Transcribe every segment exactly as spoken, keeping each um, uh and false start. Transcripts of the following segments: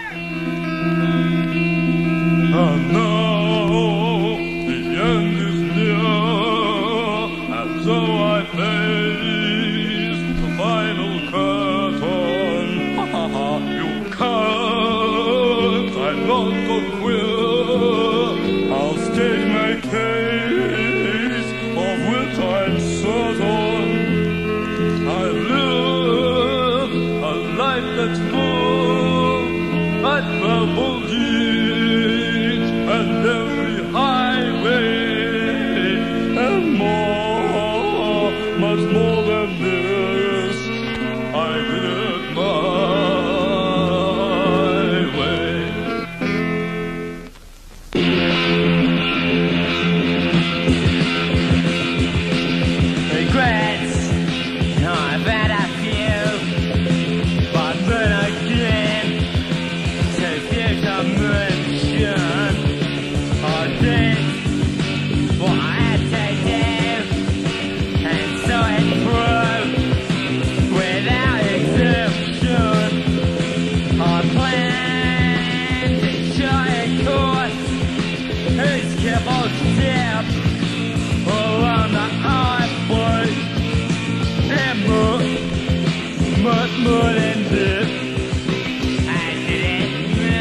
And now the end is near, and so I face the final curtain. Ha ha ha, you can't, I'm not so queer. I'll state my case, of which I'm certain. I live a life that's full, at purple deeds, and every highway, and more, much more than this, I did it my way. Regrets, I've had a few, but then again, too few to mention. I did what I had to do, and saw it through without exemption. I planned to shot a course, whose kibbles tip around the highway, and more, much more than this. I did it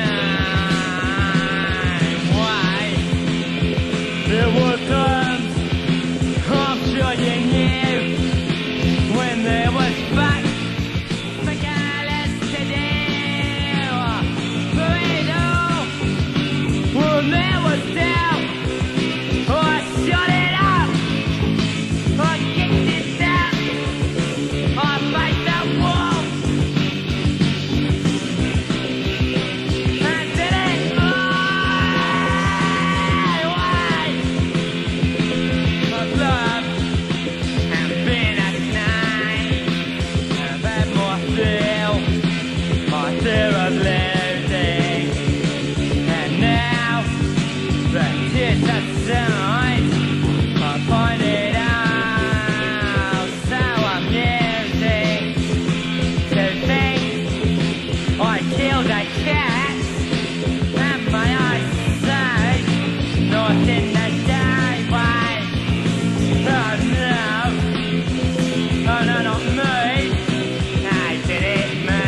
my way. There were times, I'm sure you knew, when there was back regardless to do. Through it all, when there was doubt, I shut it up. I kicked it down. I faced that wall. I did it my way. I've loved and been at night. I've had more feel, my fear of losing. And now the tears aside, I find it out so amusing to think I killed a cat, and my eyes say not in the driveway. Oh no, oh no, not me. I did it my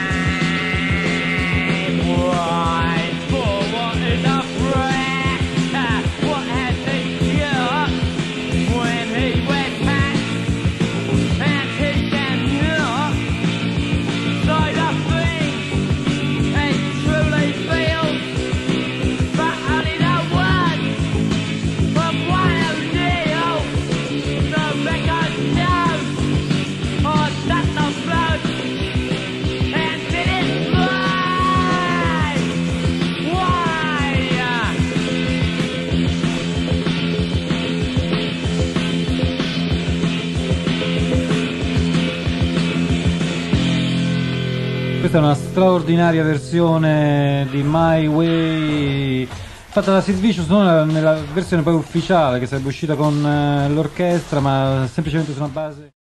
way. For what is a friend? What has he got when he went past? And he cannot say the things he truly feels, but only the words from one who deals. The record shows I set the float and did it right. Why? Questa è una straordinaria versione di My Way fatta da Sid Vicious, non nella versione poi ufficiale che sarebbe uscita con eh, l'orchestra, ma semplicemente su una base